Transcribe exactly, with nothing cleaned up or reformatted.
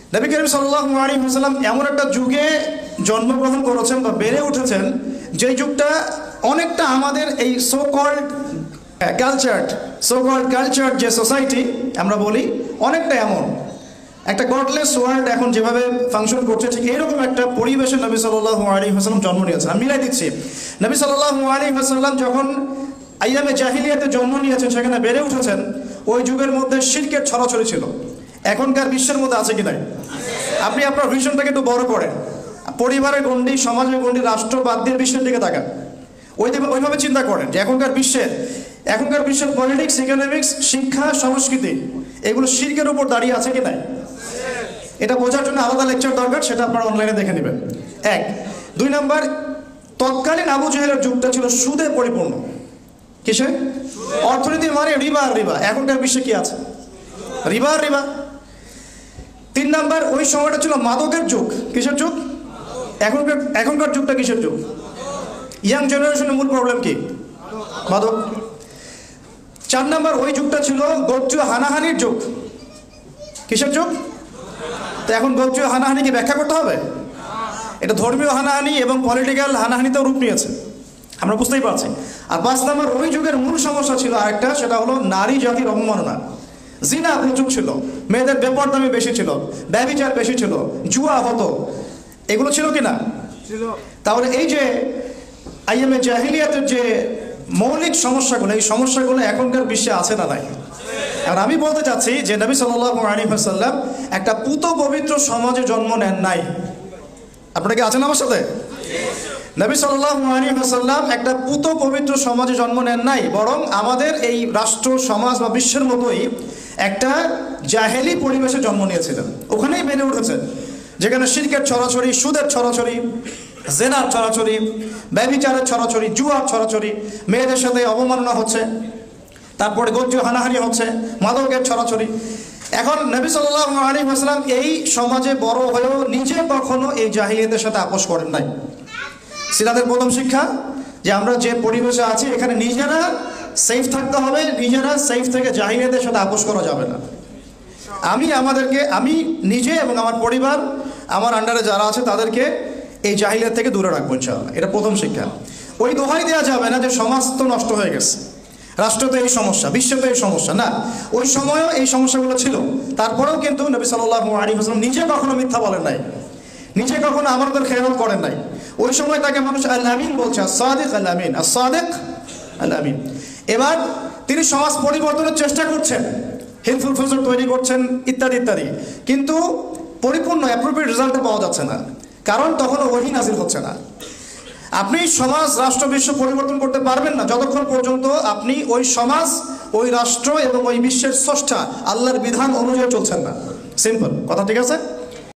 নবী করিম সাল্লাল্লাহু আলাইহি ওয়াসাল্লাম এমন একটা যুগে জন্মগ্রহণ করেছেন বা বেড়ে উঠেছেন যে যুগটা অনেকটা আমাদের এই so called cultured so called cultured যে সোসাইটি আমরা বলি, অনেকটা এমন একটা গডলেস ওয়ার্ল্ড এখন যেভাবে ফাংশন করছে, ঠিক এরকম একটা পরিবেশে নবী সাল্লাল্লাহু আলাইহি ওয়াসাল্লাম জন্ম নিয়েছেন। আমি মিলাই দিচ্ছি, নবী সাল্লাল্লাহু আলাইহি ওয়াসাল্লাম যখন আইয়ামে জাহিলিয়াতে জন্ম নিয়েছেন, সেখানে বেড়ে উঠেছেন, ওই যুগের মধ্যে শিরকের ছড়াছড়ি ছিল। এখনকার বিশ্বের মধ্যে আছে কি নাই? আপনি আপনার ভিশনটাকে একটু বড় করেন, পরিবারের গণ্ডি, সমাজের গণ্ডি, রাষ্ট্র বাদ দিয়ে বিশ্বের দিকে তাকান, ওই ওইভাবে চিন্তা করেন যে এখনকার বিশ্বের এখনকার বিশ্বের পলিটিক্স, ইকোনমিক্স, শিক্ষা, সংস্কৃতি এগুলো শিরকের উপর দাঁড়িয়ে আছে কি নাই? এটা বোঝার জন্য আলাদা লেকচার দরকার, সেটা আপনারা অনলাইনে দেখে নেবেন। এক। দুই নম্বর, তৎকালীন আবু জেহেলের যুগটা ছিল সুদে পরিপূর্ণ। কিসে? অর্থনীতি মানে রিবা আর রিবা। এখনকার বিশ্বে কি আছে? রিবা আর রিবা। তিন নম্বর, ওই সময়টা ছিল মাদকের যুগ। কিসের যুগ? এখনকার এখনকার যুগটা কিসের যুগ? ইয়াং জেনারেশনের মূল প্রবলেম কি? মাদক। চার নম্বর, ওই যুগটা ছিল গোত্রীয় হানাহানির যুগ। কিসের যুগ? তো এখন গোত্রীয় হানাহানিকে ব্যাখ্যা করতে হবে? এটা ধর্মীয় হানাহানি এবং পলিটিক্যাল হানাহানিতেও রূপ নিয়েছে, আমরা বুঝতেই পারছি। আর পাঁচ নম্বর, ওই যুগের মূল সমস্যা ছিল আরেকটা, সেটা হলো নারী জাতির অবমাননা। জিনা প্রচুর ছিল, মেয়েদের বেপরদামি বেশি ছিল, ব্যভিচার বেশি ছিল, জুয়া হতো, এগুলো ছিল কি না? তাহলে এই যে আইএমএ জাহিলিয়াতের যে মৌলিক সমস্যাগুলো, এই সমস্যাগুলো এখনকার বিশ্বে আছে না নাই? আর আমি বলতে চাচ্ছি যে নবী সাল্লাল্লাহু আলাইহি ওয়াসাল্লাম একটা পুত পবিত্র সমাজে জন্ম নেন নাই। আপনারা কি আছেন আমার সাথে? নবী সাল্লাল্লাহু আলাইহি ওয়াসাল্লাম একটা পুত পবিত্র সমাজে জন্ম নেন নাই, বরং আমাদের এই রাষ্ট্র, সমাজ বা বিশ্বের মতোই একটা জাহেলি পরিবেশে জন্ম নিয়েছিলেন। ওখানেই বেড়ে উঠেছেন, যেখানে শিরকের ছড়াছড়ি, সুদের ছড়াছড়ি, জেনার ছড়াছড়ি, ব্যভিচারের ছড়াছড়ি, জুয়ার ছড়াছড়ি, মেয়েদের সাথে অবমাননা হচ্ছে, তারপরে গোত্রীয় হানাহানি হচ্ছে, মাদকের ছড়াছড়ি। এখন নবী সাল্লাল্লাহু আলাইহি ওয়াসাল্লাম এই সমাজে বড় হয়েও নিজে কখনো এই জাহিলিয়াতের সাথে আপোষ করেন নাই। সিরাতের প্রথম শিক্ষা যে আমরা যে পরিবেশে আছি এখানে নিজেরা সেফ থাকতে হবে, নিজেরা সেফ থেকে জাহিলিয়াতের সাথে আপোষ করা যাবে না। আমি আমাদেরকে আমি নিজে এবং আমার পরিবার, আমার আন্ডারে যারা আছে তাদেরকে এই জাহিলিয়াত থেকে দূরে রাখবো ইনশাআল্লাহ। এটা প্রথম শিক্ষা। ওই দোহাই দেওয়া যাবে না যে সমাজ তো নষ্ট হয়ে গেছে, রাষ্ট্র তো এই সমস্যা, বিশ্ব তো এই সমস্যা, না, ওই সময়ও এই সমস্যাগুলো ছিল। তারপরেও কিন্তু নবী সাল্লাল্লাহু আলাইহি ওয়াসাল্লাম নিজে কখনো মিথ্যা বলেন নাই, নিজে কখনো আমাদের খেয়াল করেন নাই। ওই সময় তাকে মানুষ আল আমিন বলছে, সাদিক আল আমিন, সাদিক আল আমিন। এবার তিনি সমাজ পরিবর্তনের চেষ্টা করছেন, হেলফুল ফিউচার তৈরি করছেন, ইত্যাদি ইত্যাদি, কিন্তু পরিপূর্ণ অ্যাপ্রোপ্রিয়েট রেজাল্ট পাওয়া যাচ্ছে না, কারণ তখনও ওহী নাযিল হচ্ছে না। আপনি সমাজ, রাষ্ট্র, বিশ্ব পরিবর্তন করতে পারবেন না যতক্ষণ পর্যন্ত আপনি ওই সমাজ, ওই রাষ্ট্র এবং ওই বিশ্বের স্রষ্টা আল্লাহর বিধান অনুযায়ী চলছেন না। সিম্পল কথা, ঠিক আছে?